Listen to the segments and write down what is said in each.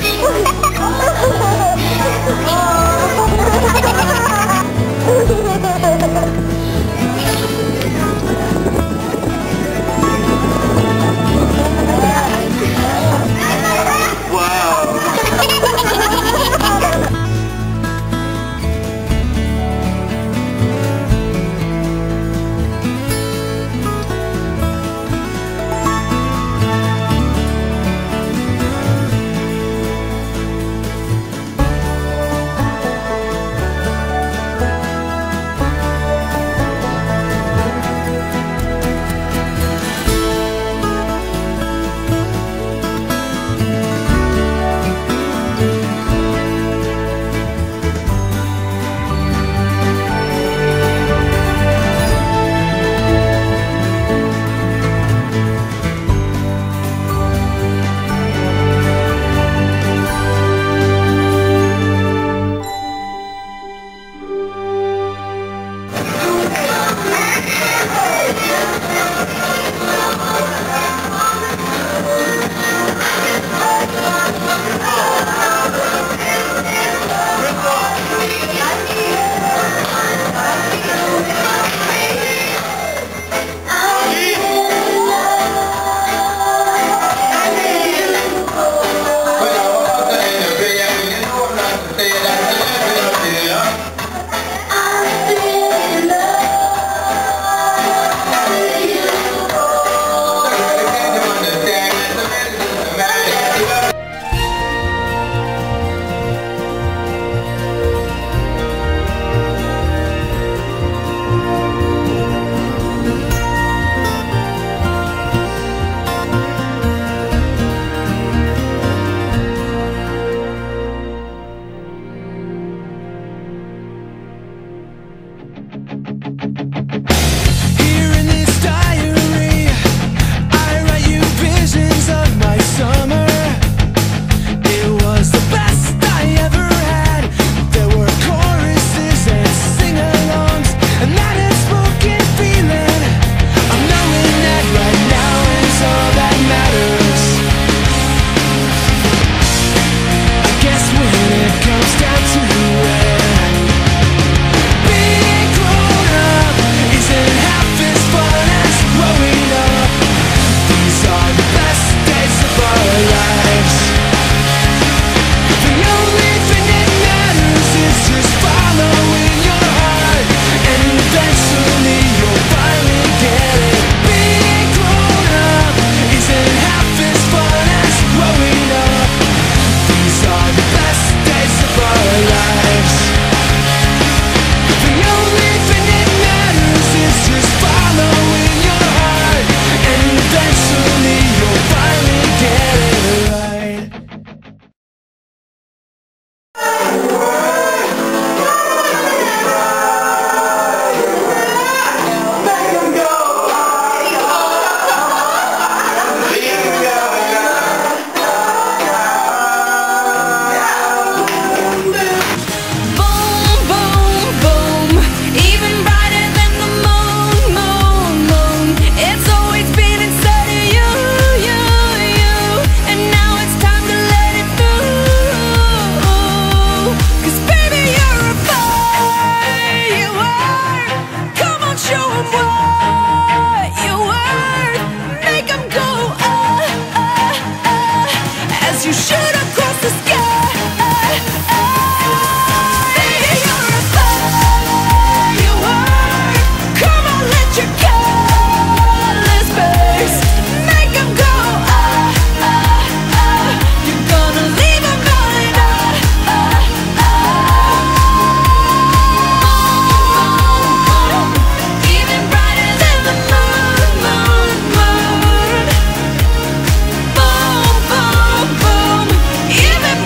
Even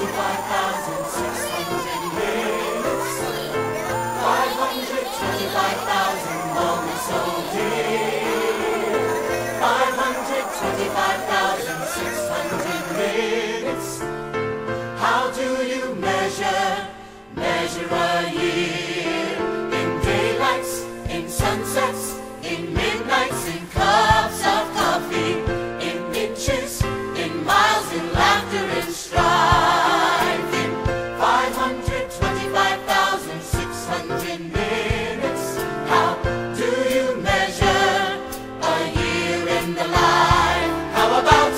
minutes, 525,000 moments, oh dear. 525,600 minutes. How do you measure a year? In daylights, in sunsets, in midnights, in cups of coffee, in inches, in miles, in laughter, in strife. In 525,600 minutes, how do you measure a year in the life? How about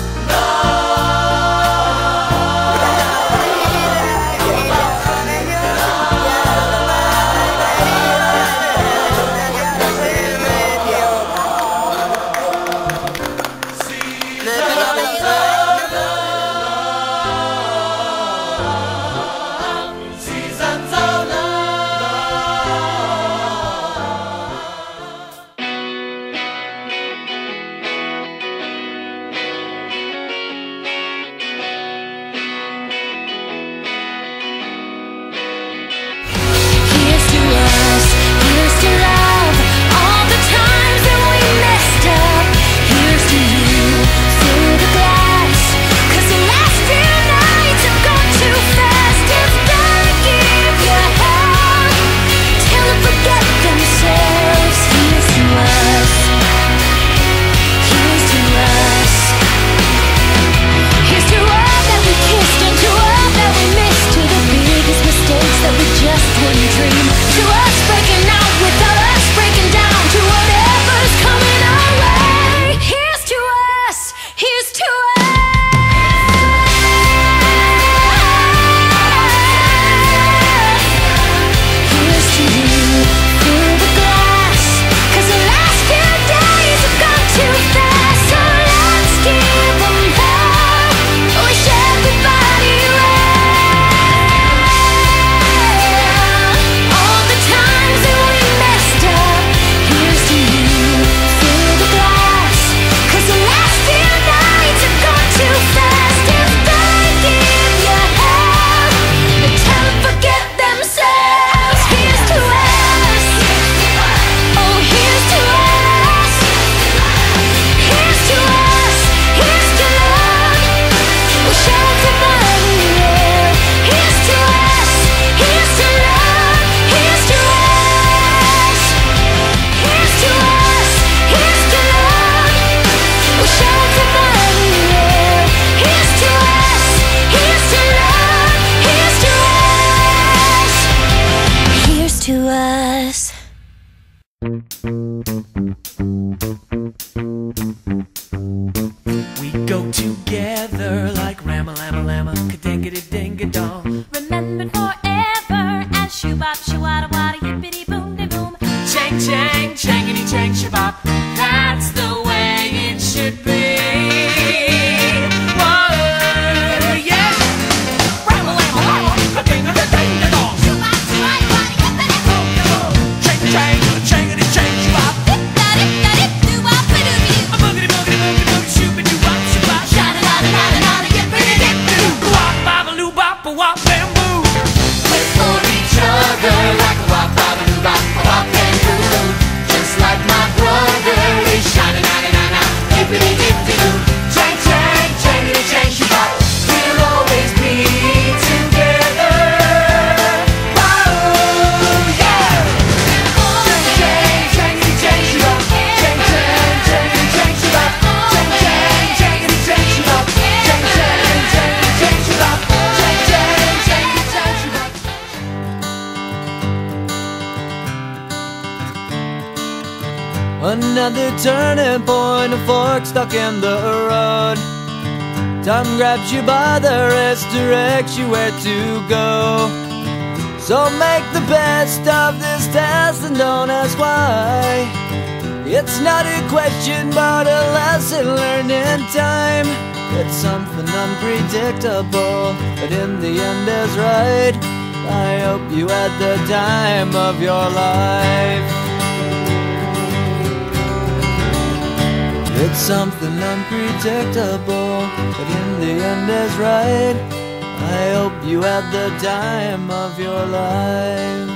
we go together like Rama-Lama-Lama, ka-ding-a-ding-a-dong. Remembered forever as shoo-bop, shoo-wada-wada, yippity-boom-de-boom. Chang-chang, changity-chang, shabop. That's the way it should be. Whoa, yeah. Rama-Lama-Lama, ka-ding-a-ding-a-dong. Shoo-bop, shoo-wada-wada, yippity-boom-de-boom. Chang-chang, changity-chang, shabop. Dip-da-dip-da-dip-doo-wop-a-doo-doo. A boogity-boogity-boogity-boogity, shoo-ba-doo-wop-shabop. Sha-da-da-da-da-da-da, yippity-dip-doo. Wop-bop-a-loo-bop-a-wop-bamboo. wait for each other like a wop, bop, wop, and boo. Just like my brother is sha-na-na-na-na-na, hippity-dip-doo. Chang, chang, changity-chang, shabop. We'll always be together. Whoa, yeah. Chang, chang, changity-chang, shabop. Chang, chang, changity-chang, shabop. Chang, chang, changity-chang, shabop. Chang, chang, changity-chang, shabop. Chang, chang, changity-chang, shabop. Another turning point, a fork stuck in the road. Time grabs you by the wrist, directs you where to go. So make the best of this test and don't ask why. It's not a question but a lesson learned in time. It's something unpredictable, but in the end is right. I hope you had the time of your life. It's something unpredictable, but in the end is right. I hope you had the time of your life.